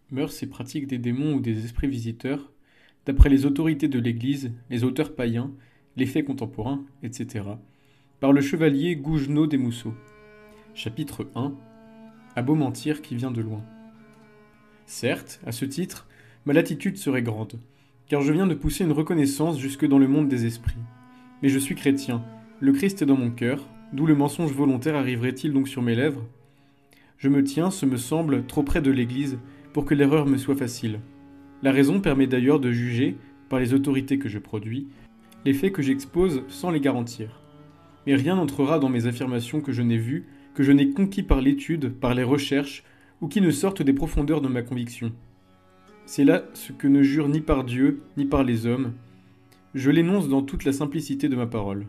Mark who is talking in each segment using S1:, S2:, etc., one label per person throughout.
S1: Mœurs et pratiques des démons ou des esprits visiteurs, d'après les autorités de l'Église, les auteurs païens, les faits contemporains, etc. Par le chevalier Gougenot des Mousseaux. Chapitre 1. À beau mentir qui vient de loin. Certes, à ce titre, ma latitude serait grande, car je viens de pousser une reconnaissance jusque dans le monde des esprits. Mais je suis chrétien, le Christ est dans mon cœur, d'où le mensonge volontaire arriverait-il donc sur mes lèvres? Je me tiens, ce me semble, trop près de l'Église pour que l'erreur me soit facile. La raison permet d'ailleurs de juger, par les autorités que je produis, les faits que j'expose sans les garantir. Mais rien n'entrera dans mes affirmations que je n'ai vues, que je n'ai conquis par l'étude, par les recherches, ou qui ne sortent des profondeurs de ma conviction. C'est là ce que ne jure ni par Dieu, ni par les hommes. Je l'énonce dans toute la simplicité de ma parole.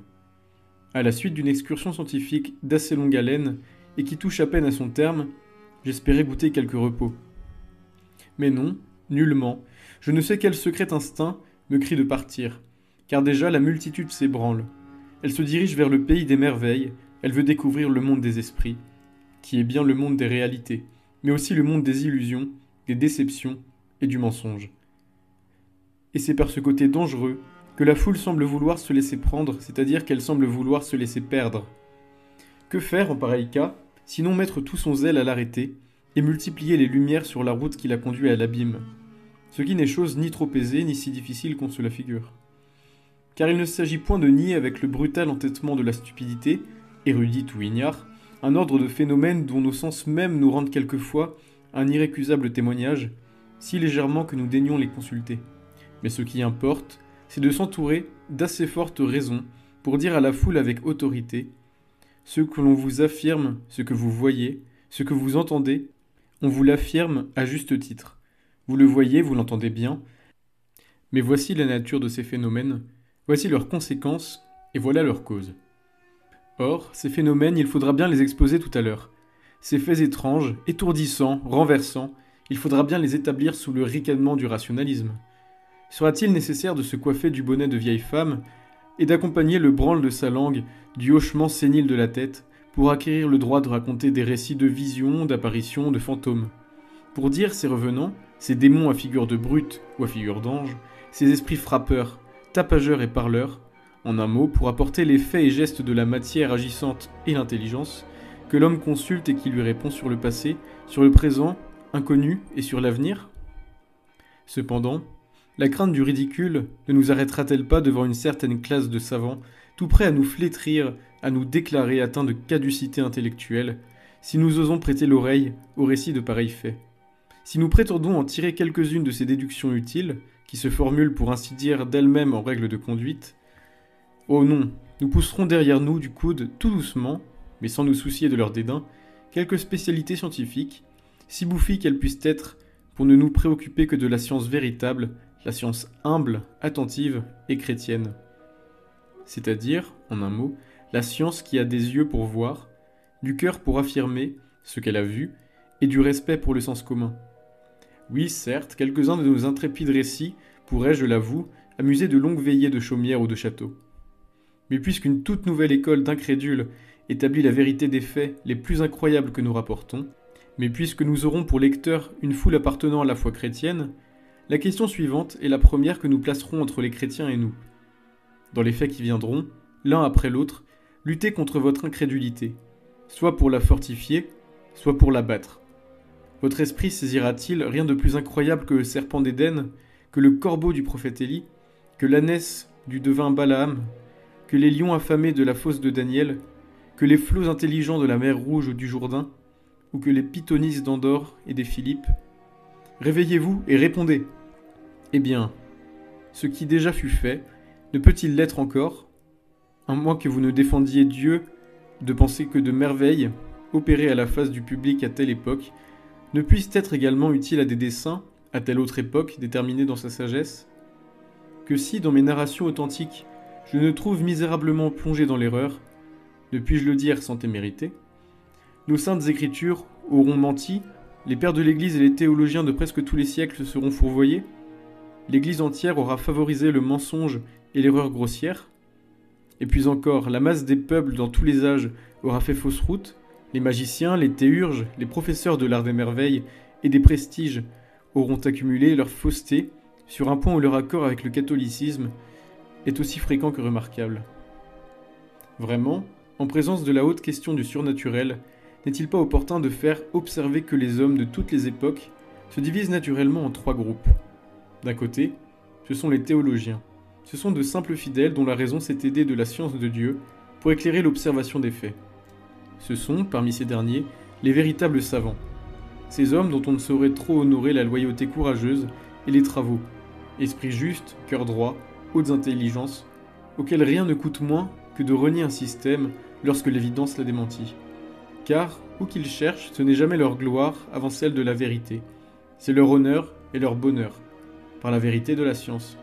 S1: À la suite d'une excursion scientifique d'assez longue haleine, et qui touche à peine à son terme, j'espérais goûter quelque repos. Mais non, nullement, je ne sais quel secret instinct me crie de partir, car déjà la multitude s'ébranle. Elle se dirige vers le pays des merveilles, elle veut découvrir le monde des esprits, qui est bien le monde des réalités, mais aussi le monde des illusions, des déceptions et du mensonge. Et c'est par ce côté dangereux que la foule semble vouloir se laisser prendre, c'est-à-dire qu'elle semble vouloir se laisser perdre. Que faire en pareil cas, sinon mettre tout son zèle à l'arrêter, et multiplier les lumières sur la route qui la conduit à l'abîme, ce qui n'est chose ni trop aisée ni si difficile qu'on se la figure. Car il ne s'agit point de nier avec le brutal entêtement de la stupidité, érudite ou ignare, un ordre de phénomènes dont nos sens mêmes nous rendent quelquefois un irrécusable témoignage, si légèrement que nous daignons les consulter. Mais ce qui importe, c'est de s'entourer d'assez fortes raisons pour dire à la foule avec autorité: ce que l'on vous affirme, ce que vous voyez, ce que vous entendez, on vous l'affirme à juste titre. Vous le voyez, vous l'entendez bien, mais voici la nature de ces phénomènes, voici leurs conséquences, et voilà leurs causes. Or, ces phénomènes, il faudra bien les exposer tout à l'heure. Ces faits étranges, étourdissants, renversants, il faudra bien les établir sous le ricanement du rationalisme. Sera-t-il nécessaire de se coiffer du bonnet de vieille femme et d'accompagner le branle de sa langue du hochement sénile de la tête pour acquérir le droit de raconter des récits de visions, d'apparitions, de fantômes? Pour dire ces revenants, ces démons à figure de brute ou à figure d'ange, ces esprits frappeurs, tapageurs et parleurs, en un mot, pour apporter les faits et gestes de la matière agissante et l'intelligence, que l'homme consulte et qui lui répond sur le passé, sur le présent, inconnu et sur l'avenir? Cependant, la crainte du ridicule ne nous arrêtera-t-elle pas devant une certaine classe de savants, tout prêts à nous flétrir, à nous déclarer atteints de caducité intellectuelle, si nous osons prêter l'oreille au récit de pareils faits? Si nous prétendons en tirer quelques-unes de ces déductions utiles, qui se formulent pour ainsi dire d'elles-mêmes en règle de conduite, oh non, nous pousserons derrière nous du coude, tout doucement, mais sans nous soucier de leur dédain, quelques spécialités scientifiques, si bouffies qu'elles puissent être, pour ne nous préoccuper que de la science véritable, la science humble, attentive et chrétienne. C'est-à-dire, en un mot, la science qui a des yeux pour voir, du cœur pour affirmer ce qu'elle a vu, et du respect pour le sens commun. Oui, certes, quelques-uns de nos intrépides récits pourraient, je l'avoue, amuser de longues veillées de chaumière ou de château. Mais puisqu'une toute nouvelle école d'incrédules établit la vérité des faits les plus incroyables que nous rapportons, mais puisque nous aurons pour lecteurs une foule appartenant à la foi chrétienne, la question suivante est la première que nous placerons entre les chrétiens et nous. Dans les faits qui viendront, l'un après l'autre, luttez contre votre incrédulité, soit pour la fortifier, soit pour la battre. Votre esprit saisira-t-il rien de plus incroyable que le serpent d'Éden, que le corbeau du prophète Élie, que l'ânesse du devin Balaam, que les lions affamés de la fosse de Daniel, que les flots intelligents de la mer Rouge ou du Jourdain, ou que les pythonisses d'Andorre et des Philippes? Réveillez-vous et répondez. Eh bien, ce qui déjà fut fait, ne peut-il l'être encore, à moins que vous ne défendiez Dieu de penser que de merveilles, opérées à la face du public à telle époque, ne puissent être également utiles à des desseins, à telle autre époque, déterminée dans sa sagesse? Que si, dans mes narrations authentiques, je ne trouve misérablement plongé dans l'erreur, ne puis-je le dire sans témérité, nos saintes écritures auront menti, les pères de l'Église et les théologiens de presque tous les siècles seront fourvoyés, l'Église entière aura favorisé le mensonge et l'erreur grossière, et puis encore, la masse des peuples dans tous les âges aura fait fausse route, les magiciens, les théurges, les professeurs de l'art des merveilles et des prestiges auront accumulé leur fausseté sur un point où leur accord avec le catholicisme est aussi fréquent que remarquable. Vraiment, en présence de la haute question du surnaturel, n'est-il pas opportun de faire observer que les hommes de toutes les époques se divisent naturellement en 3 groupes? D'un côté, ce sont les théologiens. Ce sont de simples fidèles dont la raison s'est aidée de la science de Dieu pour éclairer l'observation des faits. Ce sont, parmi ces derniers, les véritables savants. Ces hommes dont on ne saurait trop honorer la loyauté courageuse et les travaux, esprit juste, cœur droit, hautes intelligences, auxquels rien ne coûte moins que de renier un système lorsque l'évidence l'a démenti. Car, où qu'ils cherchent, ce n'est jamais leur gloire avant celle de la vérité. C'est leur honneur et leur bonheur, par la vérité de la science.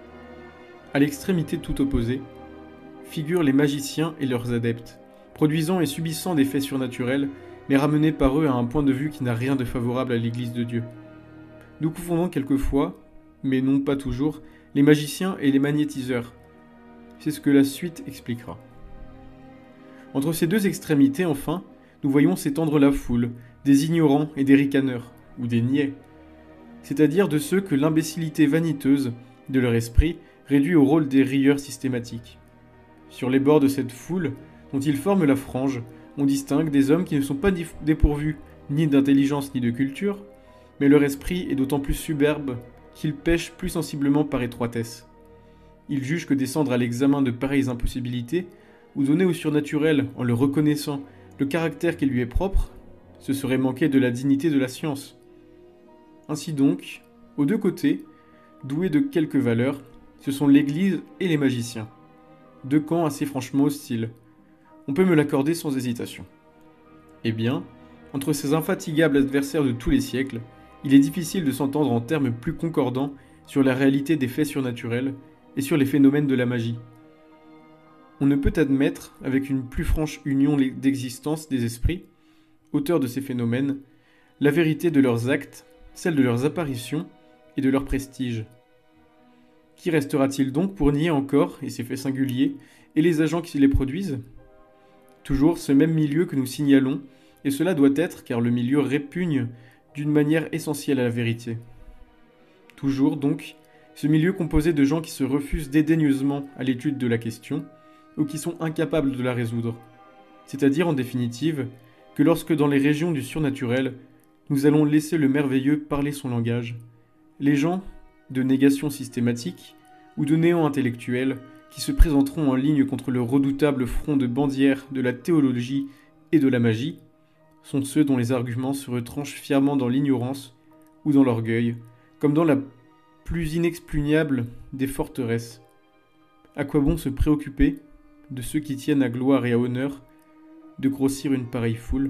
S1: À l'extrémité tout opposée, figurent les magiciens et leurs adeptes, produisant et subissant des faits surnaturels, mais ramenés par eux à un point de vue qui n'a rien de favorable à l'Église de Dieu. Nous confondons quelquefois, mais non pas toujours, les magiciens et les magnétiseurs. C'est ce que la suite expliquera. Entre ces 2 extrémités, enfin, nous voyons s'étendre la foule, des ignorants et des ricaneurs, ou des niais, c'est-à-dire de ceux que l'imbécilité vaniteuse de leur esprit réduit au rôle des rieurs systématiques. Sur les bords de cette foule, dont ils forment la frange, on distingue des hommes qui ne sont pas dépourvus ni d'intelligence ni de culture, mais leur esprit est d'autant plus superbe qu'ils pêchent plus sensiblement par étroitesse. Ils jugent que descendre à l'examen de pareilles impossibilités, ou donner au surnaturel, en le reconnaissant, le caractère qui lui est propre, ce serait manquer de la dignité de la science. Ainsi donc, aux 2 côtés, doués de quelques valeurs, ce sont l'Église et les magiciens. 2 camps assez franchement hostiles. On peut me l'accorder sans hésitation. Eh bien, entre ces infatigables adversaires de tous les siècles, il est difficile de s'entendre en termes plus concordants sur la réalité des faits surnaturels et sur les phénomènes de la magie. On ne peut admettre, avec une plus franche union d'existence des esprits, auteurs de ces phénomènes, la vérité de leurs actes, celle de leurs apparitions et de leur prestige. Qui restera-t-il donc pour nier encore, et ces faits singuliers, et les agents qui les produisent? Toujours ce même milieu que nous signalons, et cela doit être car le milieu répugne d'une manière essentielle à la vérité. Toujours donc, ce milieu composé de gens qui se refusent dédaigneusement à l'étude de la question, ou qui sont incapables de la résoudre. C'est-à-dire, en définitive, que lorsque dans les régions du surnaturel, nous allons laisser le merveilleux parler son langage, les gens de négation systématique ou de néant intellectuel qui se présenteront en ligne contre le redoutable front de bandières de la théologie et de la magie sont ceux dont les arguments se retranchent fièrement dans l'ignorance ou dans l'orgueil, comme dans la plus inexpugnable des forteresses. À quoi bon se préoccuper de ceux qui tiennent à gloire et à honneur de grossir une pareille foule?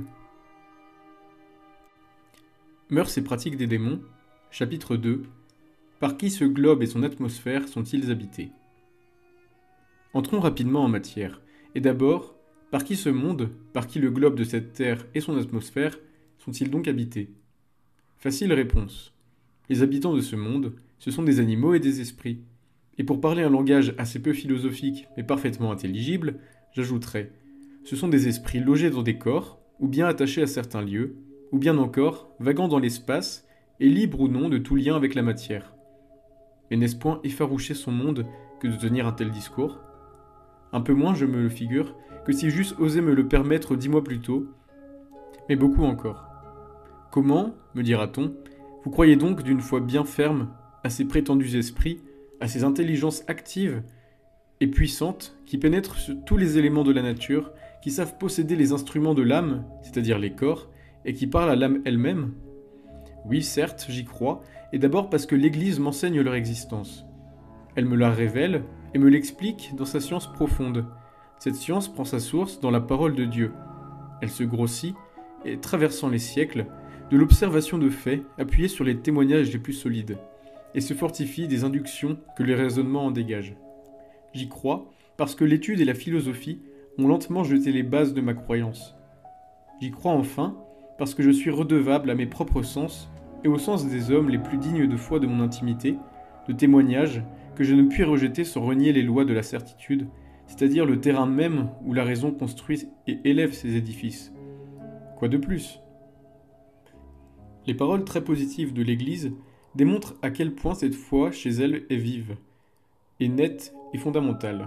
S1: Mœurs et pratiques des démons, chapitre 2. Par qui ce globe et son atmosphère sont-ils habités? Entrons rapidement en matière, et d'abord, par qui ce monde, par qui le globe de cette terre et son atmosphère sont-ils donc habités? Facile réponse. Les habitants de ce monde, ce sont des animaux et des esprits. Et pour parler un langage assez peu philosophique mais parfaitement intelligible, j'ajouterai, ce sont des esprits logés dans des corps, ou bien attachés à certains lieux, ou bien encore vaguant dans l'espace et libres ou non de tout lien avec la matière. Mais n'est-ce point effaroucher son monde que de tenir un tel discours? Un peu moins, je me le figure, que si j'eusse osé me le permettre 10 mois plus tôt, mais beaucoup encore. Comment, me dira-t-on, vous croyez donc d'une foi bien ferme à ces prétendus esprits, à ces intelligences actives et puissantes qui pénètrent sur tous les éléments de la nature, qui savent posséder les instruments de l'âme, c'est-à-dire les corps, et qui parlent à l'âme elle-même? Oui, certes, j'y crois, et d'abord parce que l'Église m'enseigne leur existence. Elle me la révèle et me l'explique dans sa science profonde. Cette science prend sa source dans la parole de Dieu. Elle se grossit, et traversant les siècles, de l'observation de faits appuyés sur les témoignages les plus solides, et se fortifie des inductions que les raisonnements en dégagent. J'y crois parce que l'étude et la philosophie ont lentement jeté les bases de ma croyance. J'y crois enfin parce que je suis redevable à mes propres sens et au sens des hommes les plus dignes de foi de mon intimité, de témoignages que je ne puis rejeter sans renier les lois de la certitude, c'est-à-dire le terrain même où la raison construit et élève ses édifices. Quoi de plus? Les paroles très positives de l'Église démontre à quel point cette foi chez elle est vive, et nette et fondamentale.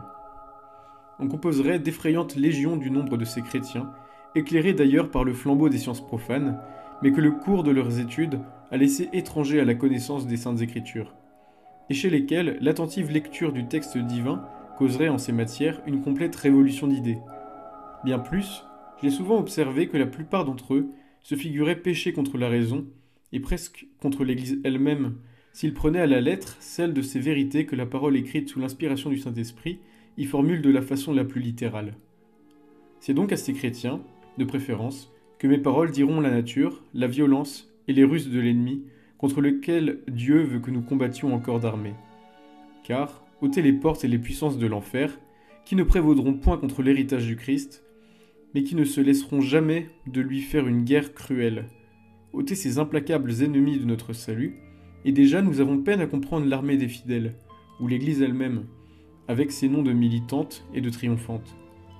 S1: On composerait d'effrayantes légions du nombre de ces chrétiens, éclairés d'ailleurs par le flambeau des sciences profanes, mais que le cours de leurs études a laissé étrangers à la connaissance des Saintes Écritures, et chez lesquels l'attentive lecture du texte divin causerait en ces matières une complète révolution d'idées. Bien plus, j'ai souvent observé que la plupart d'entre eux se figuraient pécher contre la raison, et presque contre l'Église elle-même, s'ils prenaient à la lettre celle de ces vérités que la parole écrite sous l'inspiration du Saint-Esprit y formule de la façon la plus littérale. C'est donc à ces chrétiens, de préférence, que mes paroles diront la nature, la violence et les ruses de l'ennemi, contre lequel Dieu veut que nous combattions en corps d'armée. Car, ôter les portes et les puissances de l'enfer, qui ne prévaudront point contre l'héritage du Christ, mais qui ne se laisseront jamais de lui faire une guerre cruelle. Ôter ces implacables ennemis de notre salut, et déjà nous avons peine à comprendre l'armée des fidèles, ou l'Église elle-même, avec ses noms de militantes et de triomphantes.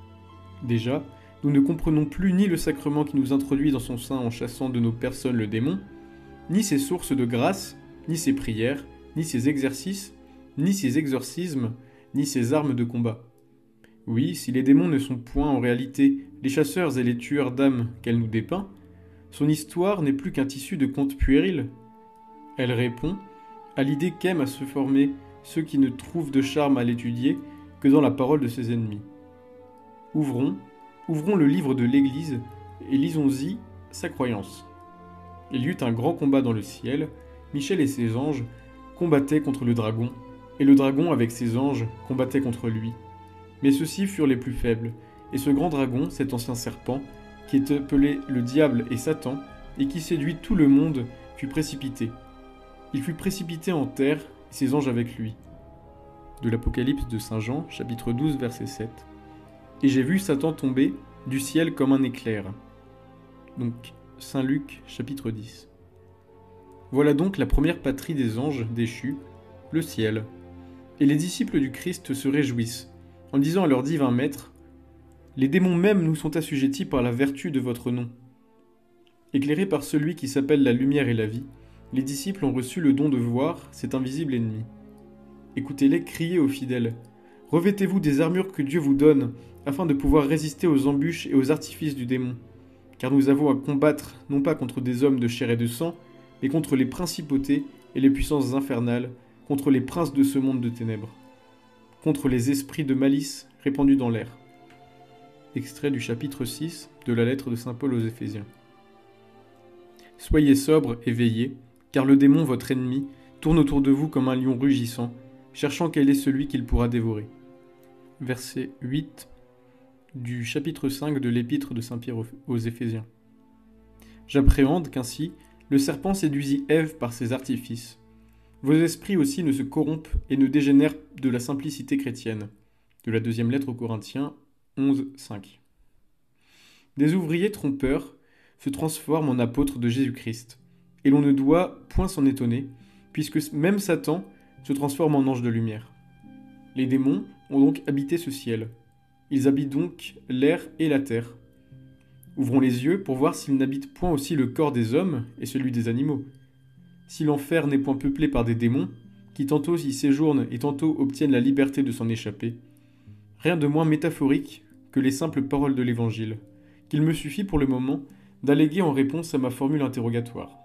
S1: Déjà, nous ne comprenons plus ni le sacrement qui nous introduit dans son sein en chassant de nos personnes le démon, ni ses sources de grâce, ni ses prières, ni ses exercices, ni ses exorcismes, ni ses armes de combat. Oui, si les démons ne sont point en réalité les chasseurs et les tueurs d'âmes qu'elle nous dépeint, son histoire n'est plus qu'un tissu de contes puérils. Elle répond à l'idée qu'aiment à se former ceux qui ne trouvent de charme à l'étudier que dans la parole de ses ennemis. Ouvrons le livre de l'Église et lisons-y sa croyance. Il y eut un grand combat dans le ciel, Michel et ses anges combattaient contre le dragon, et le dragon avec ses anges combattait contre lui. Mais ceux-ci furent les plus faibles, et ce grand dragon, cet ancien serpent, qui est appelé le diable et Satan, et qui séduit tout le monde, fut précipité. Il fut précipité en terre, et ses anges avec lui. De l'Apocalypse de Saint Jean, chapitre 12, verset 7. Et j'ai vu Satan tomber du ciel comme un éclair. Donc, Saint Luc, chapitre 10. Voilà donc la première patrie des anges déchus, le ciel. Et les disciples du Christ se réjouissent, en disant à leur divin maître, « Les démons même nous sont assujettis par la vertu de votre nom. » Éclairés par celui qui s'appelle la lumière et la vie, les disciples ont reçu le don de voir cet invisible ennemi. Écoutez-les crier aux fidèles, « Revêtez-vous des armures que Dieu vous donne, afin de pouvoir résister aux embûches et aux artifices du démon. Car nous avons à combattre non pas contre des hommes de chair et de sang, mais contre les principautés et les puissances infernales, contre les princes de ce monde de ténèbres, contre les esprits de malice répandus dans l'air. » Extrait du chapitre 6 de la lettre de saint Paul aux Éphésiens. Soyez sobres et veillez, car le démon, votre ennemi, tourne autour de vous comme un lion rugissant, cherchant quel est celui qu'il pourra dévorer. Verset 8 du chapitre 5 de l'épître de saint Pierre aux Éphésiens. J'appréhende qu'ainsi, le serpent séduisit Ève par ses artifices. Vos esprits aussi ne se corrompent et ne dégénèrent de la simplicité chrétienne. De la deuxième lettre aux Corinthiens, 11, 5. Des ouvriers trompeurs se transforment en apôtres de Jésus-Christ, et l'on ne doit point s'en étonner, puisque même Satan se transforme en ange de lumière. Les démons ont donc habité ce ciel. Ils habitent donc l'air et la terre. Ouvrons les yeux pour voir s'ils n'habitent point aussi le corps des hommes et celui des animaux. Si l'enfer n'est point peuplé par des démons, qui tantôt y séjournent et tantôt obtiennent la liberté de s'en échapper, rien de moins métaphorique que les simples paroles de l'Évangile, qu'il me suffit pour le moment d'alléguer en réponse à ma formule interrogatoire.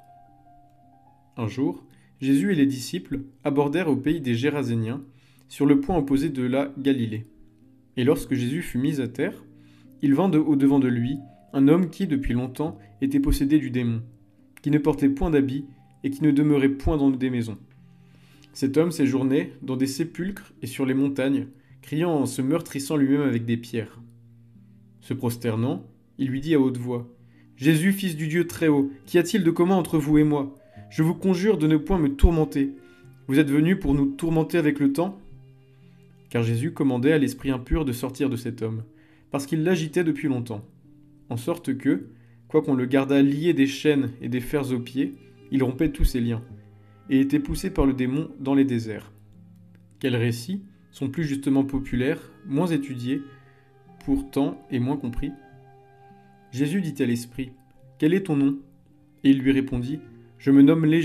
S1: Un jour, Jésus et les disciples abordèrent au pays des Géraséniens, sur le point opposé de la Galilée. Et lorsque Jésus fut mis à terre, il vint au-devant de lui un homme qui, depuis longtemps, était possédé du démon, qui ne portait point d'habit et qui ne demeurait point dans des maisons. Cet homme séjournait dans des sépulcres et sur les montagnes, criant en se meurtrissant lui-même avec des pierres. Se prosternant, il lui dit à haute voix, « Jésus, fils du Dieu très haut, qu'y a-t-il de commun entre vous et moi? Je vous conjure de ne point me tourmenter. Vous êtes venu pour nous tourmenter avec le temps ?» Car Jésus commandait à l'esprit impur de sortir de cet homme, parce qu'il l'agitait depuis longtemps. En sorte que, quoiqu'on le gardât lié des chaînes et des fers aux pieds, il rompait tous ses liens, et était poussé par le démon dans les déserts. Quels récits sont plus justement populaires, moins étudiés, pourtant et moins compris? Jésus dit à l'esprit, « Quel est ton nom ?» Et il lui répondit, « Je me nomme Légion,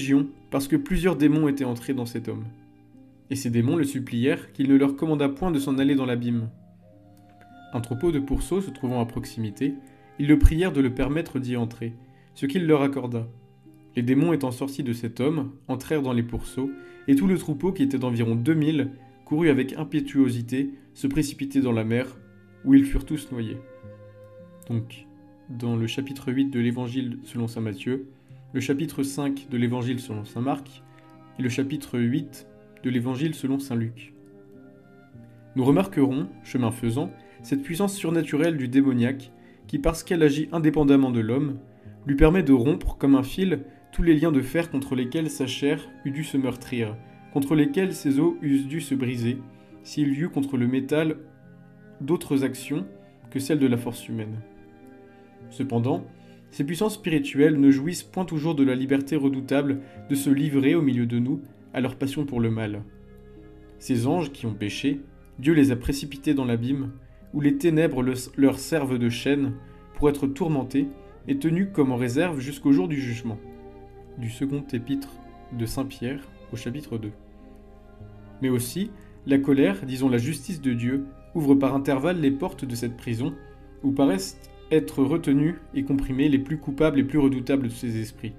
S1: parce que plusieurs démons étaient entrés dans cet homme. Et ces démons le supplièrent qu'il ne leur commanda point de s'en aller dans l'abîme. Un troupeau de pourceaux se trouvant à proximité, ils le prièrent de le permettre d'y entrer, ce qu'il leur accorda. Les démons étant sortis de cet homme, entrèrent dans les pourceaux, et tout le troupeau, qui était d'environ 2000, courut avec impétuosité se précipiter dans la mer, où ils furent tous noyés. Donc, dans le chapitre 8 de l'Évangile selon saint Matthieu, le chapitre 5 de l'Évangile selon saint Marc, et le chapitre 8 de l'Évangile selon saint Luc. Nous remarquerons, chemin faisant, cette puissance surnaturelle du démoniaque qui, parce qu'elle agit indépendamment de l'homme, lui permet de rompre, comme un fil, tous les liens de fer contre lesquels sa chair eût dû se meurtrir, contre lesquels ses os eussent dû se briser, s'il y eut contre le métal d'autres actions que celles de la force humaine. Cependant, ces puissances spirituelles ne jouissent point toujours de la liberté redoutable de se livrer au milieu de nous à leur passion pour le mal. Ces anges qui ont péché, Dieu les a précipités dans l'abîme, où les ténèbres leur servent de chaîne pour être tourmentés et tenus comme en réserve jusqu'au jour du jugement. Du second épître de Saint Pierre au chapitre 2. Mais aussi, la colère, disons la justice de Dieu, ouvre par intervalles les portes de cette prison, où paraissent être retenus et comprimés les plus coupables et plus redoutables de ces esprits.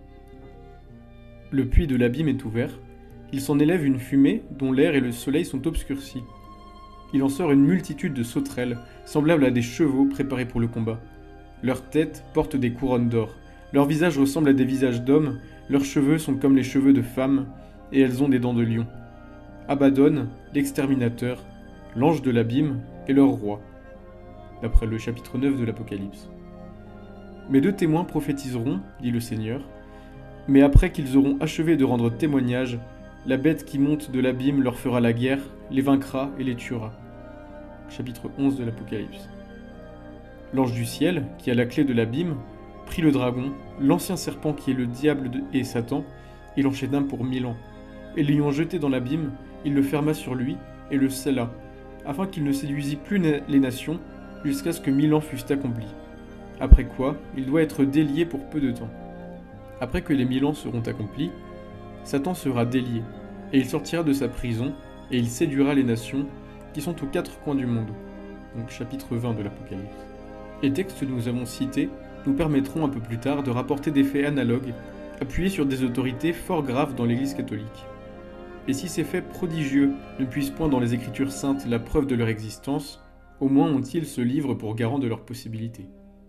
S1: Le puits de l'abîme est ouvert, il s'en élève une fumée dont l'air et le soleil sont obscurcis. Il en sort une multitude de sauterelles, semblables à des chevaux préparés pour le combat. Leurs têtes portent des couronnes d'or, leurs visages ressemblent à des visages d'hommes, leurs cheveux sont comme les cheveux de femmes, et elles ont des dents de lion. Abaddon, l'exterminateur, l'ange de l'abîme, est leur roi. D'après le chapitre 9 de l'Apocalypse. Mes deux témoins prophétiseront, dit le Seigneur, mais après qu'ils auront achevé de rendre témoignage, la bête qui monte de l'abîme leur fera la guerre, les vaincra et les tuera. Chapitre 11 de l'Apocalypse. L'ange du ciel, qui a la clé de l'abîme, prit le dragon, l'ancien serpent qui est le diable et Satan, et l'enchaîna pour 1000 ans. Et l'ayant jeté dans l'abîme, il le ferma sur lui et le scella, afin qu'il ne séduisît plus les nations, jusqu'à ce que 1000 ans fussent accomplis. Après quoi, il doit être délié pour peu de temps. Après que les 1000 ans seront accomplis, Satan sera délié, et il sortira de sa prison, et il séduira les nations qui sont aux 4 coins du monde. Donc chapitre 20 de l'Apocalypse. Les textes que nous avons cités nous permettront un peu plus tard de rapporter des faits analogues, appuyés sur des autorités fort graves dans l'Église catholique. Et si ces faits prodigieux ne puissent point dans les Écritures saintes la preuve de leur existence, au moins ont-ils ce livre pour garant de leur possibilité.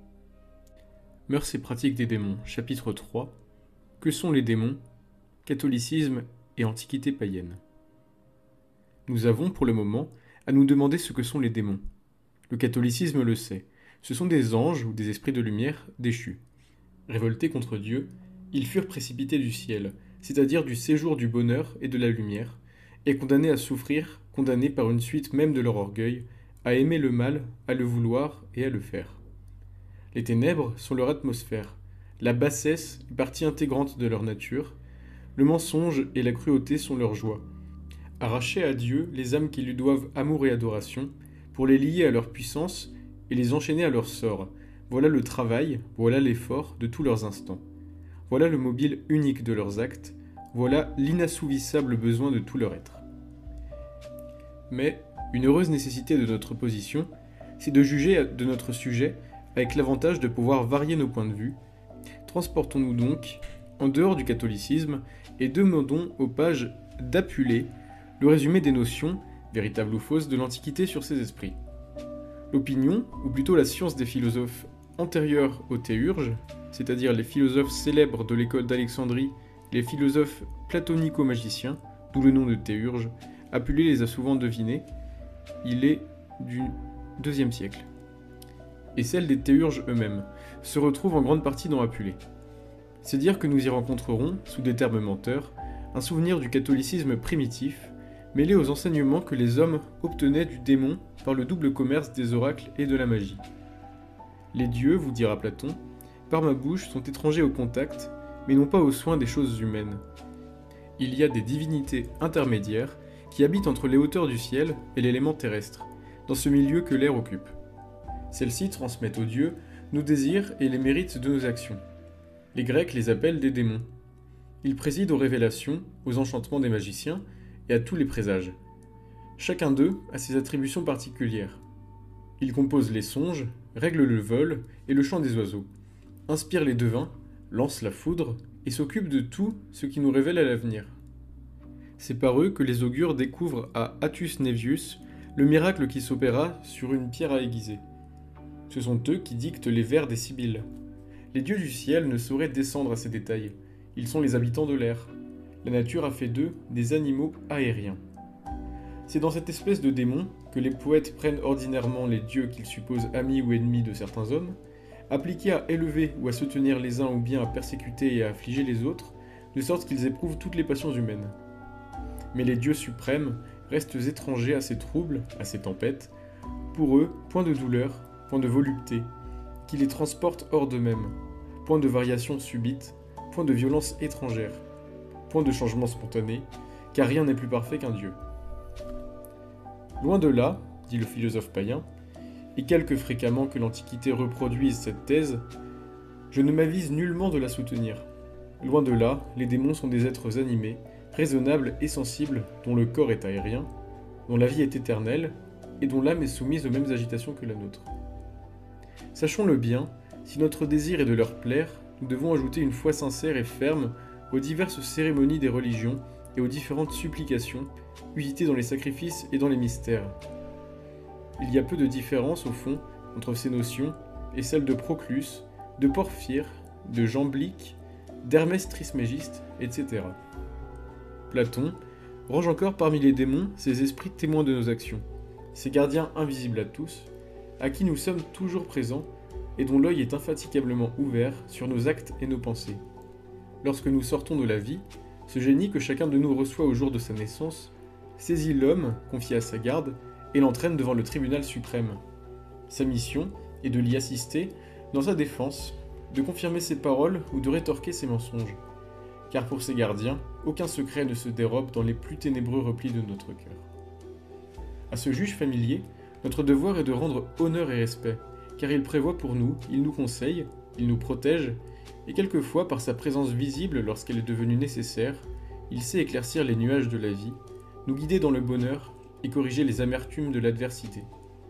S1: Mœurs et pratiques des démons, chapitre 3. Que sont les démons? Catholicisme et antiquité païenne. Nous avons, pour le moment, à nous demander ce que sont les démons. Le catholicisme le sait. Ce sont des anges ou des esprits de lumière déchus. Révoltés contre Dieu, ils furent précipités du ciel, c'est-à-dire du séjour du bonheur et de la lumière, et condamnés à souffrir, condamnés par une suite même de leur orgueil, à aimer le mal, à le vouloir et à le faire. Les ténèbres sont leur atmosphère, la bassesse est partie intégrante de leur nature, le mensonge et la cruauté sont leur joie. Arracher à Dieu les âmes qui lui doivent amour et adoration, pour les lier à leur puissance et les enchaîner à leur sort, voilà le travail, voilà l'effort de tous leurs instants. Voilà le mobile unique de leurs actes, voilà l'inassouvissable besoin de tout leur être. Mais une heureuse nécessité de notre position, c'est de juger de notre sujet avec l'avantage de pouvoir varier nos points de vue. Transportons-nous donc en dehors du catholicisme et demandons aux pages d'Apulée le résumé des notions, véritables ou fausses, de l'Antiquité sur ces esprits. L'opinion, ou plutôt la science des philosophes antérieurs aux théurges, c'est-à-dire les philosophes célèbres de l'école d'Alexandrie, les philosophes platonico-magiciens, d'où le nom de théurge, Apulée les a souvent devinés, il est du IIe siècle. Et celle des théurges eux-mêmes se retrouve en grande partie dans Apulée. C'est dire que nous y rencontrerons, sous des termes menteurs, un souvenir du catholicisme primitif, mêlé aux enseignements que les hommes obtenaient du démon par le double commerce des oracles et de la magie. Les dieux, vous dira Platon, par ma bouche sont étrangers au contact, mais non pas aux soins des choses humaines. Il y a des divinités intermédiaires qui habitent entre les hauteurs du ciel et l'élément terrestre, dans ce milieu que l'air occupe. Celles-ci transmettent aux dieux nos désirs et les mérites de nos actions. Les Grecs les appellent des démons. Il préside aux révélations, aux enchantements des magiciens et à tous les présages. Chacun d'eux a ses attributions particulières. Il compose les songes, règle le vol et le chant des oiseaux, inspire les devins, lance la foudre et s'occupe de tout ce qui nous révèle à l'avenir. C'est par eux que les augures découvrent à Attus Nevius le miracle qui s'opéra sur une pierre à aiguiser. Ce sont eux qui dictent les vers des Sibylles. Les dieux du ciel ne sauraient descendre à ces détails. Ils sont les habitants de l'air. La nature a fait d'eux des animaux aériens. C'est dans cette espèce de démon que les poètes prennent ordinairement les dieux qu'ils supposent amis ou ennemis de certains hommes, appliqués à élever ou à soutenir les uns ou bien à persécuter et à affliger les autres, de sorte qu'ils éprouvent toutes les passions humaines. Mais les dieux suprêmes restent étrangers à ces troubles, à ces tempêtes. Pour eux, point de douleur, point de volupté, qui les transporte hors d'eux-mêmes, point de variation subite, point de violence étrangère, point de changement spontané, car rien n'est plus parfait qu'un dieu. Loin de là, dit le philosophe païen, et quelque fréquemment que l'Antiquité reproduise cette thèse, je ne m'avise nullement de la soutenir. Loin de là, les démons sont des êtres animés, raisonnables et sensibles, dont le corps est aérien, dont la vie est éternelle, et dont l'âme est soumise aux mêmes agitations que la nôtre. Sachons-le bien, si notre désir est de leur plaire, nous devons ajouter une foi sincère et ferme aux diverses cérémonies des religions et aux différentes supplications usitées dans les sacrifices et dans les mystères. Il y a peu de différence, au fond, entre ces notions et celles de Proclus, de Porphyre, de Jamblique, d'Hermès Trismégiste, etc. Platon range encore parmi les démons ces esprits témoins de nos actions, ces gardiens invisibles à tous, à qui nous sommes toujours présents et dont l'œil est infatigablement ouvert sur nos actes et nos pensées. Lorsque nous sortons de la vie, ce génie que chacun de nous reçoit au jour de sa naissance saisit l'homme, confié à sa garde, et l'entraîne devant le tribunal suprême. Sa mission est de l'y assister dans sa défense, de confirmer ses paroles ou de rétorquer ses mensonges. Car pour ces gardiens, aucun secret ne se dérobe dans les plus ténébreux replis de notre cœur. À ce juge familier, notre devoir est de rendre honneur et respect, car il prévoit pour nous, il nous conseille, il nous protège, et quelquefois, par sa présence visible lorsqu'elle est devenue nécessaire, il sait éclaircir les nuages de la vie, nous guider dans le bonheur et corriger les amertumes de l'adversité.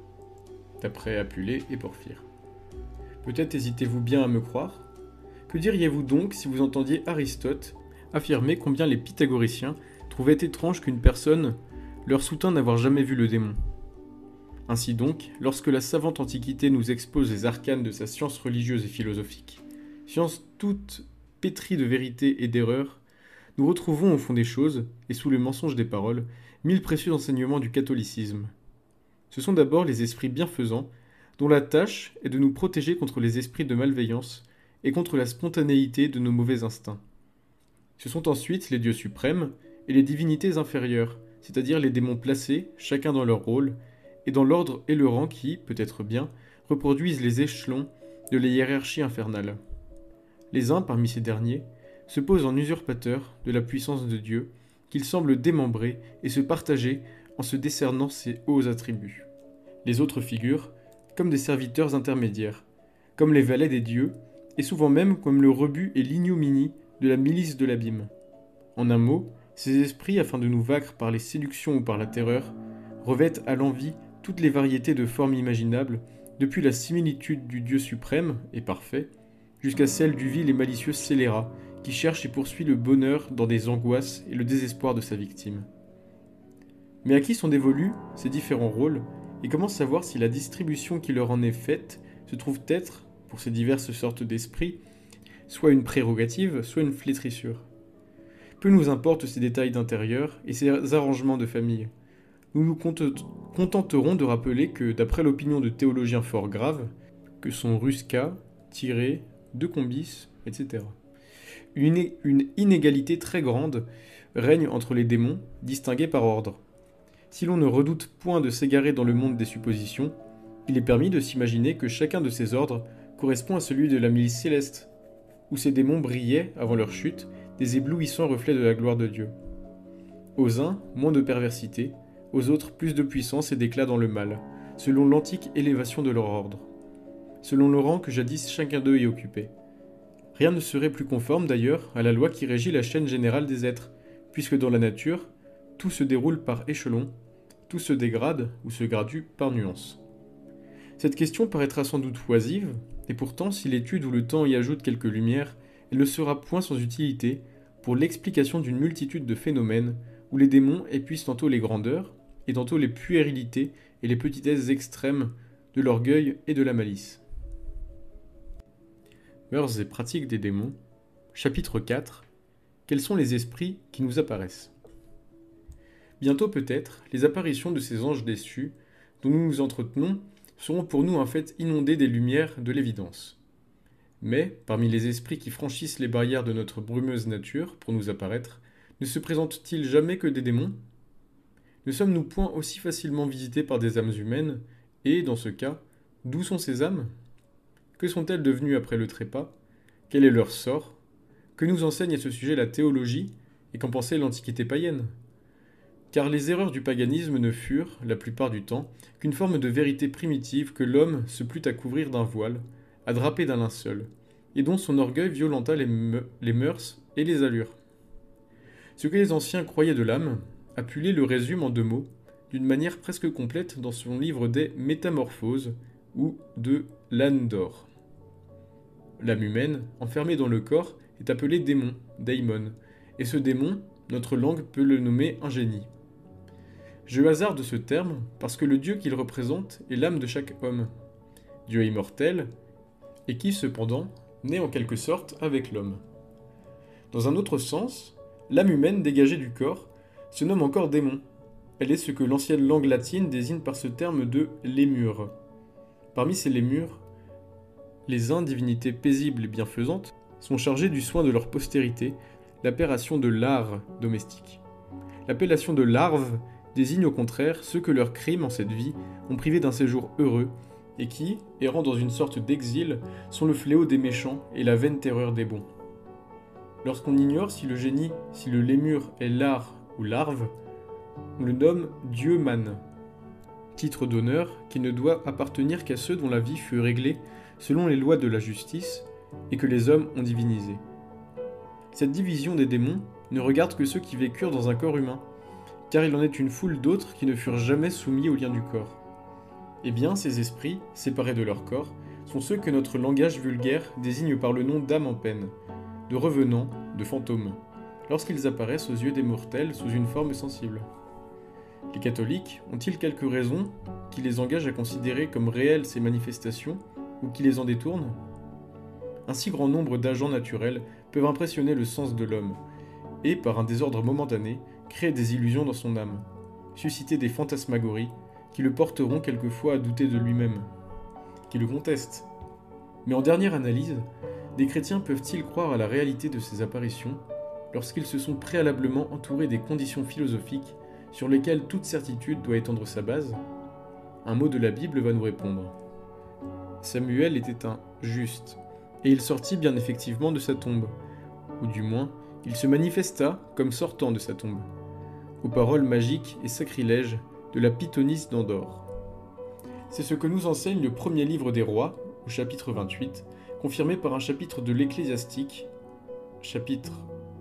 S1: D'après Apulée et Porphyre. Peut-être hésitez-vous bien à me croire? Que diriez-vous donc si vous entendiez Aristote affirmer combien les pythagoriciens trouvaient étrange qu'une personne leur soutint n'avoir jamais vu le démon? Ainsi donc, lorsque la savante Antiquité nous expose les arcanes de sa science religieuse et philosophique, science toute pétrie de vérité et d'erreur, nous retrouvons au fond des choses, et sous le mensonge des paroles, 1000 précieux enseignements du catholicisme. Ce sont d'abord les esprits bienfaisants, dont la tâche est de nous protéger contre les esprits de malveillance et contre la spontanéité de nos mauvais instincts. Ce sont ensuite les dieux suprêmes et les divinités inférieures, c'est-à-dire les démons placés, chacun dans leur rôle, et dans l'ordre et le rang qui, peut-être bien, reproduisent les échelons de la hiérarchie infernale. Les uns, parmi ces derniers, se posent en usurpateurs de la puissance de Dieu, qu'ils semblent démembrer et se partager en se décernant ses hauts attributs. Les autres figurent comme des serviteurs intermédiaires, comme les valets des dieux, et souvent même comme le rebut et l'ignominie de la milice de l'abîme. En un mot, ces esprits, afin de nous vaincre par les séductions ou par la terreur, revêtent à l'envi toutes les variétés de formes imaginables, depuis la similitude du Dieu suprême et parfait, jusqu'à celle du vil et malicieux scélérat, qui cherche et poursuit le bonheur dans des angoisses et le désespoir de sa victime. Mais à qui sont dévolus ces différents rôles, et comment savoir si la distribution qui leur en est faite se trouve être, pour ces diverses sortes d'esprits, soit une prérogative, soit une flétrissure? Peu nous importent ces détails d'intérieur et ces arrangements de famille. Nous nous contenterons de rappeler que, d'après l'opinion de théologiens fort graves, que sont Rusca, Thyrée, De Combis, etc., une inégalité très grande règne entre les démons, distingués par ordre. Si l'on ne redoute point de s'égarer dans le monde des suppositions, il est permis de s'imaginer que chacun de ces ordres correspond à celui de la milice céleste, où ces démons brillaient, avant leur chute, des éblouissants reflets de la gloire de Dieu. Aux uns, moins de perversité, aux autres, plus de puissance et d'éclat dans le mal, selon l'antique élévation de leur ordre, selon le rang que jadis chacun d'eux y occupait. Rien ne serait plus conforme d'ailleurs à la loi qui régit la chaîne générale des êtres, puisque dans la nature, tout se déroule par échelons, tout se dégrade ou se gradue par nuances. Cette question paraîtra sans doute oisive, et pourtant si l'étude ou le temps y ajoute quelques lumières, elle ne sera point sans utilité pour l'explication d'une multitude de phénomènes où les démons épuisent tantôt les grandeurs, et tantôt les puérilités et les petitesses extrêmes de l'orgueil et de la malice. Mœurs et pratiques des démons, chapitre 4. Quels sont les esprits qui nous apparaissent? Bientôt peut-être, les apparitions de ces anges déçus, dont nous nous entretenons, seront pour nous un fait inondé des lumières de l'évidence. Mais, parmi les esprits qui franchissent les barrières de notre brumeuse nature pour nous apparaître, ne se présentent-ils jamais que des démons? Ne sommes-nous point aussi facilement visités par des âmes humaines, et, dans ce cas, d'où sont ces âmes? Que sont-elles devenues après le trépas? Quel est leur sort? Que nous enseigne à ce sujet la théologie, et qu'en pensait l'Antiquité païenne? Car les erreurs du paganisme ne furent, la plupart du temps, qu'une forme de vérité primitive que l'homme se plut à couvrir d'un voile, à draper d'un linceul, et dont son orgueil violenta les mœurs et les allures. Ce que les anciens croyaient de l'âme, Apulée le résume en 2 mots, d'une manière presque complète dans son livre des Métamorphoses, ou de l'âne d'or. L'âme humaine, enfermée dans le corps, est appelée démon, daimon, et ce démon, notre langue peut le nommer un génie. Je hasarde ce terme parce que le Dieu qu'il représente est l'âme de chaque homme, Dieu immortel, et qui cependant naît en quelque sorte avec l'homme. Dans un autre sens, l'âme humaine dégagée du corps se nomme encore démon. Elle est ce que l'ancienne langue latine désigne par ce terme de lémure. Parmi ces lémures, les uns, divinités paisibles et bienfaisantes, sont chargés du soin de leur postérité, l'appellation de lars domestique. L'appellation de larves désigne au contraire ceux que leurs crimes en cette vie ont privé d'un séjour heureux et qui, errant dans une sorte d'exil, sont le fléau des méchants et la vaine terreur des bons. Lorsqu'on ignore si le génie, si le lémure est lard ou larve, on le nomme Dieu man, titre d'honneur qui ne doit appartenir qu'à ceux dont la vie fut réglée selon les lois de la justice et que les hommes ont divinisé. Cette division des démons ne regarde que ceux qui vécurent dans un corps humain, car il en est une foule d'autres qui ne furent jamais soumis aux liens du corps. Eh bien, ces esprits, séparés de leur corps, sont ceux que notre langage vulgaire désigne par le nom d'âme en peine, de revenants, de fantômes, lorsqu'ils apparaissent aux yeux des mortels sous une forme sensible. Les catholiques ont-ils quelques raisons qui les engagent à considérer comme réelles ces manifestations ou qui les en détournent? Un si grand nombre d'agents naturels peuvent impressionner le sens de l'homme et, par un désordre momentané, créer des illusions dans son âme, susciter des fantasmagories qui le porteront quelquefois à douter de lui-même, qui le contestent. Mais en dernière analyse, des chrétiens peuvent-ils croire à la réalité de ces apparitions lorsqu'ils se sont préalablement entourés des conditions philosophiques sur lesquelles toute certitude doit étendre sa base? Un mot de la Bible va nous répondre. Samuel était un juste, et il sortit bien effectivement de sa tombe, ou du moins, il se manifesta comme sortant de sa tombe, aux paroles magiques et sacrilèges de la pythonisse d'Andorre. C'est ce que nous enseigne le premier livre des rois, au chapitre 28, confirmé par un chapitre de l'Ecclésiastique, chapitre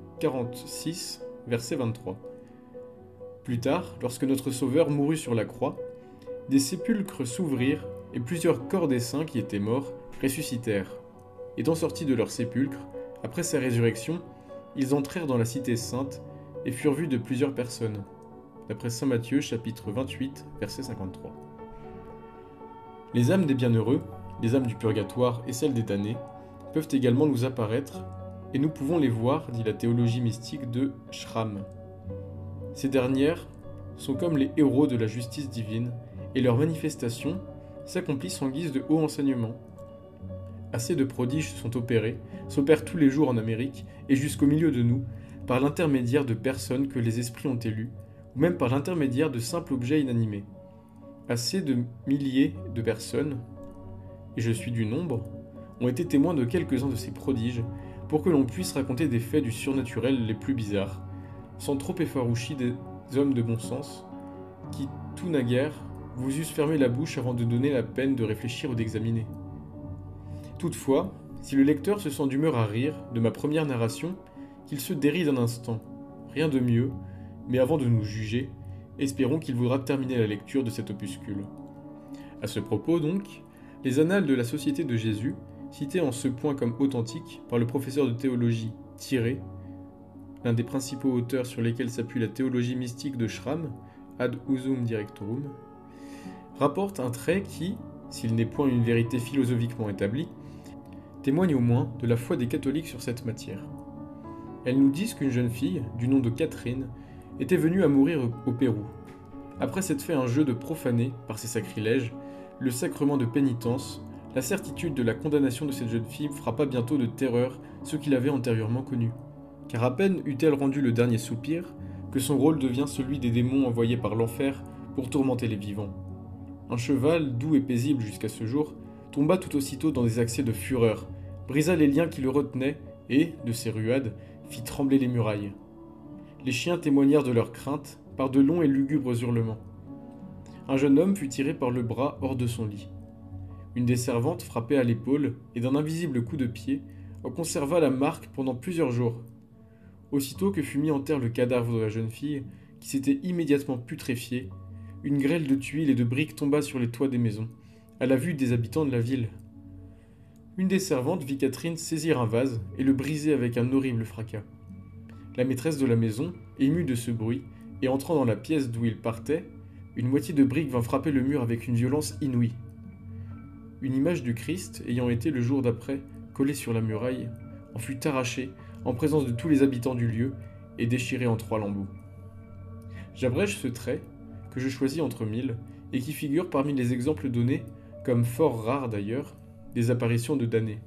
S1: 46, verset 23. Plus tard, lorsque notre Sauveur mourut sur la croix, des sépulcres s'ouvrirent et plusieurs corps des saints qui étaient morts ressuscitèrent. Étant sortis de leur sépulcre, après sa résurrection, ils entrèrent dans la cité sainte et furent vus de plusieurs personnes. D'après saint Matthieu, chapitre 28, verset 53. Les âmes des bienheureux, les âmes du purgatoire et celles des damnés, peuvent également nous apparaître, et nous pouvons les voir, dit la théologie mystique de Schramm. Ces dernières sont comme les héros de la justice divine, et leurs manifestations s'accomplissent en guise de haut enseignement. Assez de prodiges s'opèrent tous les jours en Amérique, et jusqu'au milieu de nous, par l'intermédiaire de personnes que les esprits ont élues, ou même par l'intermédiaire de simples objets inanimés. Assez de milliers de personnes, et je suis du nombre, ont été témoins de quelques-uns de ces prodiges, pour que l'on puisse raconter des faits du surnaturel les plus bizarres, sans trop effaroucher des hommes de bon sens, qui, tout naguère, vous eussent fermé la bouche avant de donner la peine de réfléchir ou d'examiner. Toutefois, si le lecteur se sent d'humeur à rire de ma première narration, qu'il se déride un instant, rien de mieux, mais avant de nous juger, espérons qu'il voudra terminer la lecture de cet opuscule. À ce propos donc, les Annales de la Société de Jésus, citées en ce point comme authentiques par le professeur de théologie Thierry, l'un des principaux auteurs sur lesquels s'appuie la théologie mystique de Schramm, Ad Usum Directorum, rapportent un trait qui, s'il n'est point une vérité philosophiquement établie, témoigne au moins de la foi des catholiques sur cette matière. Elles nous disent qu'une jeune fille, du nom de Catherine, était venue à mourir au Pérou. Après s'être fait un jeu de profaner, par ses sacrilèges, le sacrement de pénitence, la certitude de la condamnation de cette jeune fille frappa bientôt de terreur ceux qui l'avaient antérieurement connue. Car à peine eut-elle rendu le dernier soupir, que son rôle devient celui des démons envoyés par l'enfer pour tourmenter les vivants. Un cheval, doux et paisible jusqu'à ce jour, tomba tout aussitôt dans des accès de fureur, brisa les liens qui le retenaient et, de ses ruades, fit trembler les murailles. Les chiens témoignèrent de leur crainte par de longs et lugubres hurlements. Un jeune homme fut tiré par le bras hors de son lit. Une des servantes frappait à l'épaule et d'un invisible coup de pied en conserva la marque pendant plusieurs jours. Aussitôt que fut mis en terre le cadavre de la jeune fille, qui s'était immédiatement putréfié, une grêle de tuiles et de briques tomba sur les toits des maisons, à la vue des habitants de la ville. Une des servantes vit Catherine saisir un vase et le briser avec un horrible fracas. La maîtresse de la maison, émue de ce bruit, et entrant dans la pièce d'où il partait, une moitié de brique vint frapper le mur avec une violence inouïe. Une image du Christ, ayant été le jour d'après collée sur la muraille, en fut arrachée en présence de tous les habitants du lieu et déchirée en 3 lambeaux. J'abrège ce trait, que je choisis entre 1000, et qui figure parmi les exemples donnés, comme fort rares d'ailleurs, des apparitions de damnés.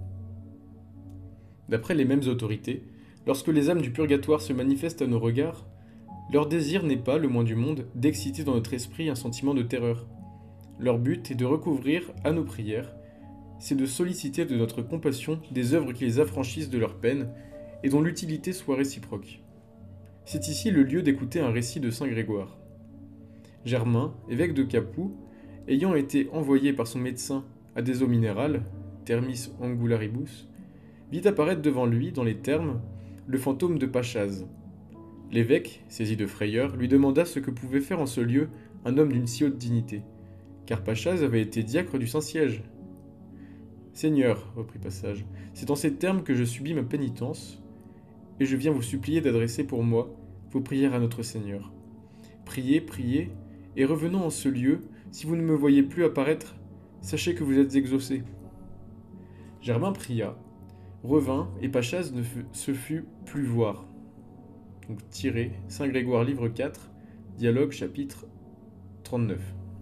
S1: D'après les mêmes autorités, lorsque les âmes du purgatoire se manifestent à nos regards, leur désir n'est pas, le moins du monde, d'exciter dans notre esprit un sentiment de terreur. Leur but est de recouvrir, à nos prières, c'est de solliciter de notre compassion des œuvres qui les affranchissent de leur peine et dont l'utilité soit réciproque. C'est ici le lieu d'écouter un récit de saint Grégoire. Germain, évêque de Capoue, ayant été envoyé par son médecin à des eaux minérales, Thermis Angularibus, vit apparaître devant lui, dans les thermes, le fantôme de Pachaz. L'évêque, saisi de frayeur, lui demanda ce que pouvait faire en ce lieu un homme d'une si haute dignité, car Pachaz avait été diacre du Saint-Siège. « Seigneur, reprit Pachaz, c'est en ces termes que je subis ma pénitence, et je viens vous supplier d'adresser pour moi vos prières à notre Seigneur. Priez, priez, et revenons en ce lieu, si vous ne me voyez plus apparaître, sachez que vous êtes exaucé. » Germain pria, revint, et Pachaz ne se fut plus voir. Donc tiré, Saint Grégoire, livre 4, dialogue, chapitre 39.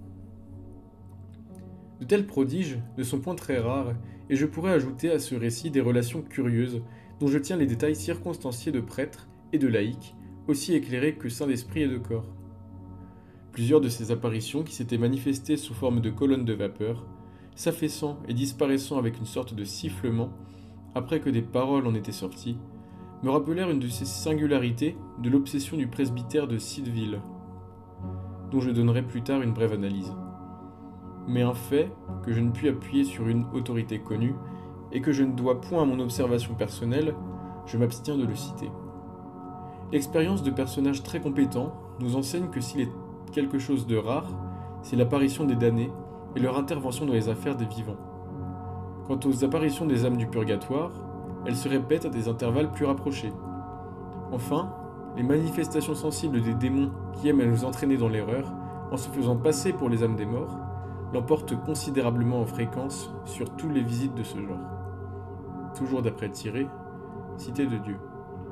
S1: De tels prodiges ne sont point très rares, et je pourrais ajouter à ce récit des relations curieuses, dont je tiens les détails circonstanciés de prêtres et de laïcs, aussi éclairés que saints d'esprit et de corps. Plusieurs de ces apparitions qui s'étaient manifestées sous forme de colonnes de vapeur, s'affaissant et disparaissant avec une sorte de sifflement, après que des paroles en étaient sorties, me rappelèrent une de ces singularités de l'obsession du presbytère de Cideville, dont je donnerai plus tard une brève analyse. Mais un fait que je ne puis appuyer sur une autorité connue et que je ne dois point à mon observation personnelle, je m'abstiens de le citer. L'expérience de personnages très compétents nous enseigne que s'il est quelque chose de rare, c'est l'apparition des damnés et leur intervention dans les affaires des vivants. Quant aux apparitions des âmes du purgatoire, elles se répètent à des intervalles plus rapprochés. Enfin, les manifestations sensibles des démons qui aiment à nous entraîner dans l'erreur, en se faisant passer pour les âmes des morts, l'emportent considérablement en fréquence sur toutes les visites de ce genre. Toujours d'après Thierry, Cité de Dieu.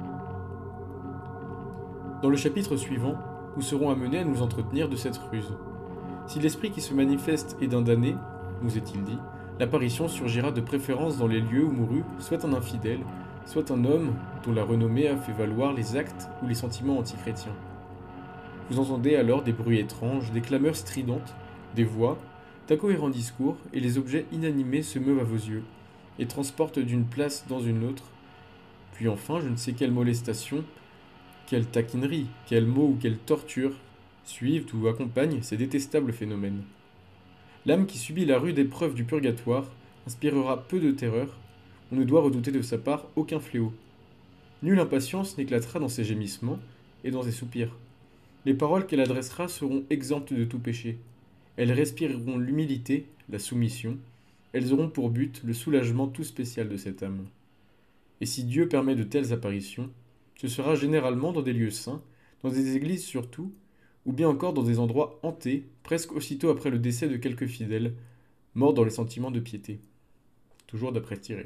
S1: Dans le chapitre suivant, nous serons amenés à nous entretenir de cette ruse. Si l'esprit qui se manifeste est d'un damné, nous est-il dit, l'apparition surgira de préférence dans les lieux où mourut soit un infidèle, soit un homme dont la renommée a fait valoir les actes ou les sentiments antichrétiens. Vous entendez alors des bruits étranges, des clameurs stridentes, des voix, d'incohérents discours, et les objets inanimés se meuvent à vos yeux, et transportent d'une place dans une autre. Puis enfin, je ne sais quelle molestation, quelle taquinerie, quel mot ou quelle torture suivent ou accompagnent ces détestables phénomènes. L'âme qui subit la rude épreuve du purgatoire inspirera peu de terreur, on ne doit redouter de sa part aucun fléau. Nulle impatience n'éclatera dans ses gémissements et dans ses soupirs. Les paroles qu'elle adressera seront exemptes de tout péché. Elles respireront l'humilité, la soumission. Elles auront pour but le soulagement tout spécial de cette âme. Et si Dieu permet de telles apparitions, ce sera généralement dans des lieux saints, dans des églises surtout, ou bien encore dans des endroits hantés, presque aussitôt après le décès de quelques fidèles, morts dans les sentiments de piété. Toujours d'après Thierry.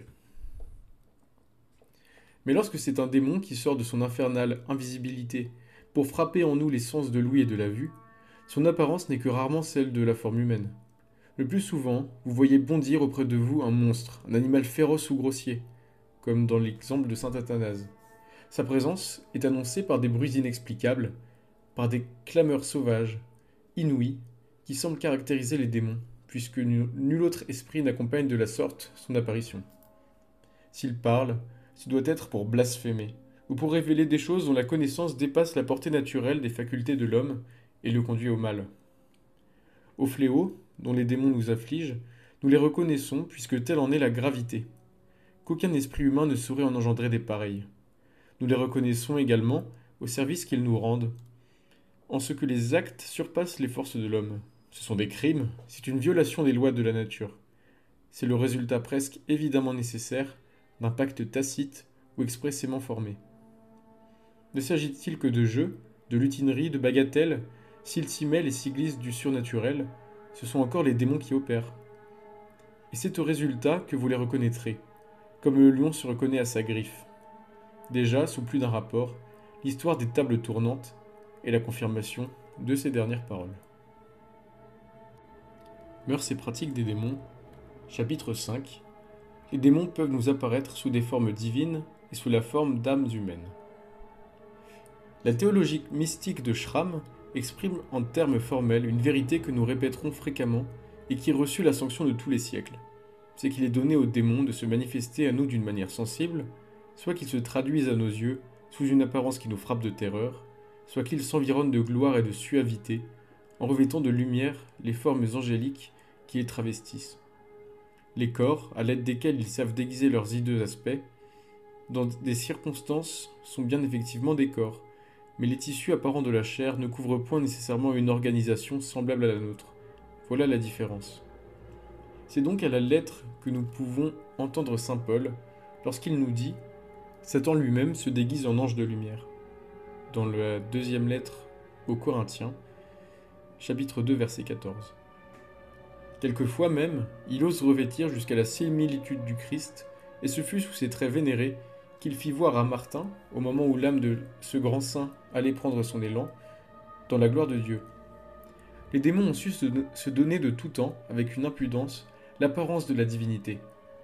S1: Mais lorsque c'est un démon qui sort de son infernale invisibilité pour frapper en nous les sens de l'ouïe et de la vue, son apparence n'est que rarement celle de la forme humaine. Le plus souvent, vous voyez bondir auprès de vous un monstre, un animal féroce ou grossier, comme dans l'exemple de saint Athanase. Sa présence est annoncée par des bruits inexplicables, par des clameurs sauvages, inouïes, qui semblent caractériser les démons, puisque nul autre esprit n'accompagne de la sorte son apparition. S'il parle, ce doit être pour blasphémer, ou pour révéler des choses dont la connaissance dépasse la portée naturelle des facultés de l'homme et le conduit au mal. Aux fléaux, dont les démons nous affligent, nous les reconnaissons puisque telle en est la gravité. Qu'aucun esprit humain ne saurait en engendrer des pareils. Nous les reconnaissons également au service qu'ils nous rendent, en ce que les actes surpassent les forces de l'homme. Ce sont des crimes, c'est une violation des lois de la nature. C'est le résultat presque évidemment nécessaire d'un pacte tacite ou expressément formé. Ne s'agit-il que de jeux, de lutineries, de bagatelles, s'ils s'y mêlent et s'y glissent du surnaturel, ce sont encore les démons qui opèrent. Et c'est au résultat que vous les reconnaîtrez, comme le lion se reconnaît à sa griffe. Déjà, sous plus d'un rapport, l'histoire des tables tournantes est la confirmation de ces dernières paroles. Mœurs et pratiques des démons, chapitre 5. Les démons peuvent nous apparaître sous des formes divines et sous la forme d'âmes humaines. La théologie mystique de Schramm exprime en termes formels une vérité que nous répéterons fréquemment et qui reçut la sanction de tous les siècles. C'est qu'il est donné aux démons de se manifester à nous d'une manière sensible, soit qu'ils se traduisent à nos yeux sous une apparence qui nous frappe de terreur, soit qu'ils s'environnent de gloire et de suavité, en revêtant de lumière les formes angéliques qui les travestissent. Les corps, à l'aide desquels ils savent déguiser leurs hideux aspects, dans des circonstances, sont bien effectivement des corps, mais les tissus apparents de la chair ne couvrent point nécessairement une organisation semblable à la nôtre. Voilà la différence. C'est donc à la lettre que nous pouvons entendre saint Paul lorsqu'il nous dit « Satan lui-même se déguise en ange de lumière » dans la deuxième lettre aux Corinthiens, chapitre 2, verset 14. Quelquefois même, il ose revêtir jusqu'à la similitude du Christ, et ce fut sous ses traits vénérés qu'il fit voir à Martin, au moment où l'âme de ce grand saint allait prendre son élan, dans la gloire de Dieu. Les démons ont su se donner de tout temps, avec une impudence, l'apparence de la divinité.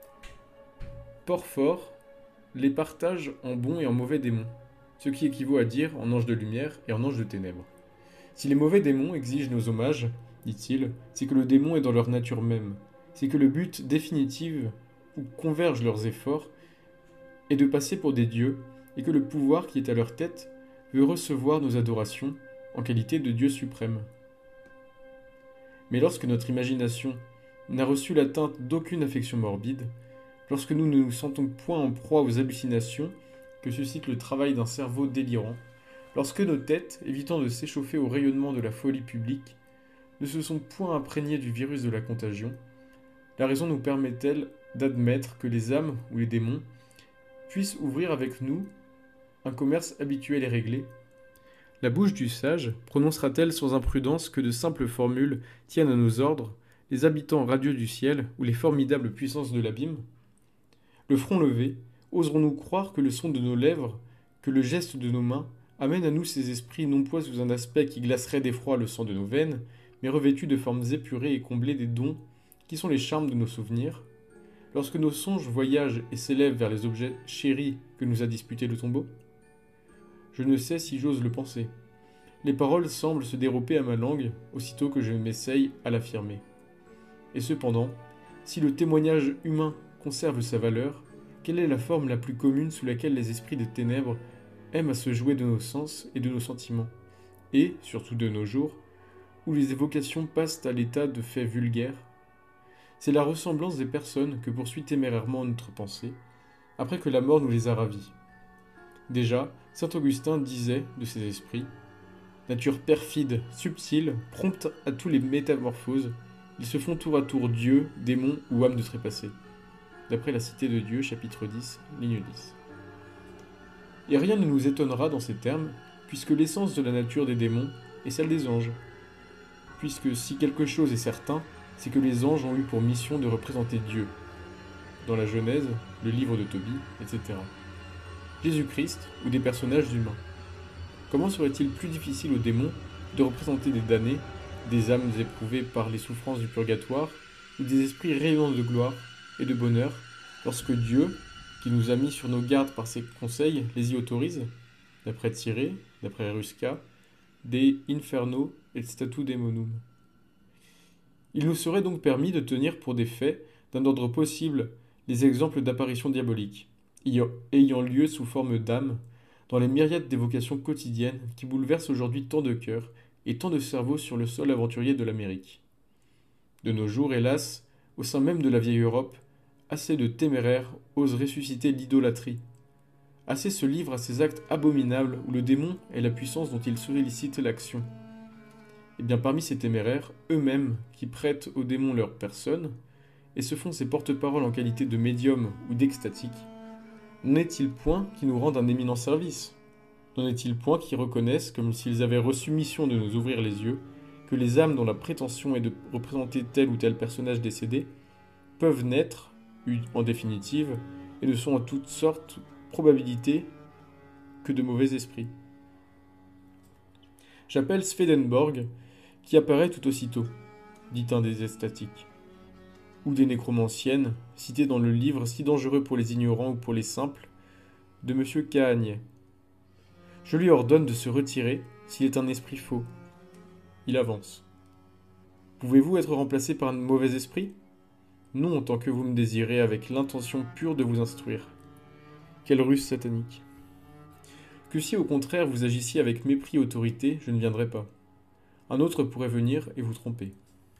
S1: Porphyre les partage en bons et en mauvais démons, ce qui équivaut à dire en ange de lumière et en ange de ténèbres. Si les mauvais démons exigent nos hommages, dit-il, c'est que le démon est dans leur nature même, c'est que le but définitif où convergent leurs efforts est de passer pour des dieux, et que le pouvoir qui est à leur tête veut recevoir nos adorations en qualité de Dieu suprême. Mais lorsque notre imagination n'a reçu l'atteinte d'aucune affection morbide, lorsque nous ne nous sentons point en proie aux hallucinations que suscite le travail d'un cerveau délirant, lorsque nos têtes, évitant de s'échauffer au rayonnement de la folie publique, ne se sont point imprégnées du virus de la contagion, la raison nous permet-elle d'admettre que les âmes ou les démons puissent ouvrir avec nous un commerce habituel et réglé? La bouche du sage prononcera-t-elle sans imprudence que de simples formules tiennent à nos ordres, les habitants radieux du ciel ou les formidables puissances de l'abîme? Le front levé, oserons-nous croire que le son de nos lèvres, que le geste de nos mains, amènent à nous ces esprits non point sous un aspect qui glacerait d'effroi le sang de nos veines, mais revêtus de formes épurées et comblés des dons qui sont les charmes de nos souvenirs? Lorsque nos songes voyagent et s'élèvent vers les objets chéris que nous a disputés le tombeau? Je ne sais si j'ose le penser. Les paroles semblent se dérober à ma langue aussitôt que je m'essaye à l'affirmer. Et cependant, si le témoignage humain conserve sa valeur, quelle est la forme la plus commune sous laquelle les esprits des ténèbres aiment à se jouer de nos sens et de nos sentiments, et, surtout de nos jours, où les évocations passent à l'état de faits vulgaires? C'est la ressemblance des personnes que poursuit témérairement notre pensée, après que la mort nous les a ravis. Déjà, saint Augustin disait de ces esprits: nature perfide, subtile, prompte à tous les métamorphoses, ils se font tour à tour dieux, démons ou âmes de trépassés. D'après la Cité de Dieu, chapitre 10, ligne 10. Et rien ne nous étonnera dans ces termes, puisque l'essence de la nature des démons est celle des anges. Puisque si quelque chose est certain, c'est que les anges ont eu pour mission de représenter Dieu. Dans la Genèse, le livre de Tobie, etc. Jésus-Christ ou des personnages humains. Comment serait-il plus difficile aux démons de représenter des damnés, des âmes éprouvées par les souffrances du purgatoire, ou des esprits rayonnants de gloire et de bonheur, lorsque Dieu, qui nous a mis sur nos gardes par ses conseils, les y autorise, d'après Thierry, d'après Rusca, De Inferno et Statu Daemonum. Il nous serait donc permis de tenir pour des faits d'un ordre possible les exemples d'apparitions diaboliques, ayant lieu sous forme d'âmes, dans les myriades d'évocations quotidiennes qui bouleversent aujourd'hui tant de cœurs et tant de cerveaux sur le sol aventurier de l'Amérique. De nos jours, hélas, au sein même de la vieille Europe, assez de téméraires osent ressusciter l'idolâtrie. Assez se livrent à ces actes abominables où le démon est la puissance dont il sollicite l'action. Et bien parmi ces téméraires, eux-mêmes, qui prêtent aux démons leur personne, et se font ses porte-paroles en qualité de médium ou d'extatique, n'en est-il point qui nous rendent un éminent service? N'en est-il point qui reconnaissent, comme s'ils avaient reçu mission de nous ouvrir les yeux, que les âmes dont la prétention est de représenter tel ou tel personnage décédé peuvent naître, en définitive, et ne sont en toutes sortes probabilités que de mauvais esprits. J'appelle Swedenborg, qui apparaît tout aussitôt, dit un des extatiques, ou des nécromanciennes, citées dans le livre si dangereux pour les ignorants ou pour les simples, de M. Cahagnet. Je lui ordonne de se retirer s'il est un esprit faux. Il avance. Pouvez-vous être remplacé par un mauvais esprit? Non, tant que vous me désirez avec l'intention pure de vous instruire. Quelle ruse satanique. Que si au contraire vous agissiez avec mépris et autorité, je ne viendrai pas. Un autre pourrait venir et vous tromper.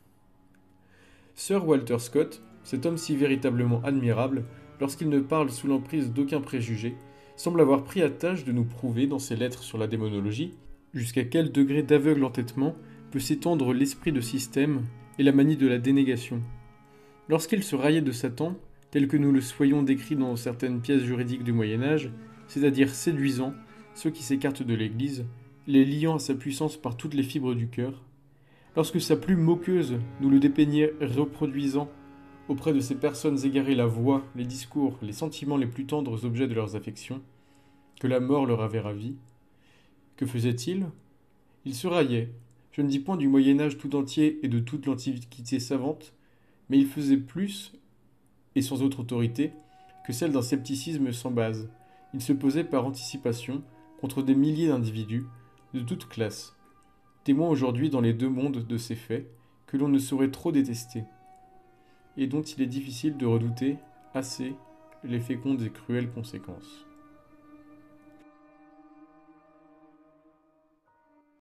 S1: Sir Walter Scott, cet homme si véritablement admirable, lorsqu'il ne parle sous l'emprise d'aucun préjugé, semble avoir pris à tâche de nous prouver dans ses lettres sur la démonologie jusqu'à quel degré d'aveugle entêtement peut s'étendre l'esprit de système et la manie de la dénégation. Lorsqu'il se raillait de Satan, tel que nous le soyons décrits dans certaines pièces juridiques du Moyen-Âge, c'est-à-dire séduisant ceux qui s'écartent de l'Église, les liant à sa puissance par toutes les fibres du cœur, lorsque sa plume moqueuse nous le dépeignait reproduisant auprès de ces personnes égarées la voix, les discours, les sentiments les plus tendres objets de leurs affections, que la mort leur avait ravis, que faisait-il? Il se raillait, je ne dis point du Moyen-Âge tout entier et de toute l'Antiquité savante, mais il faisait plus, et sans autre autorité, que celle d'un scepticisme sans base. Il se posait par anticipation contre des milliers d'individus, de toutes classes, témoins aujourd'hui dans les deux mondes de ces faits, que l'on ne saurait trop détester, et dont il est difficile de redouter assez les fécondes et cruelles conséquences.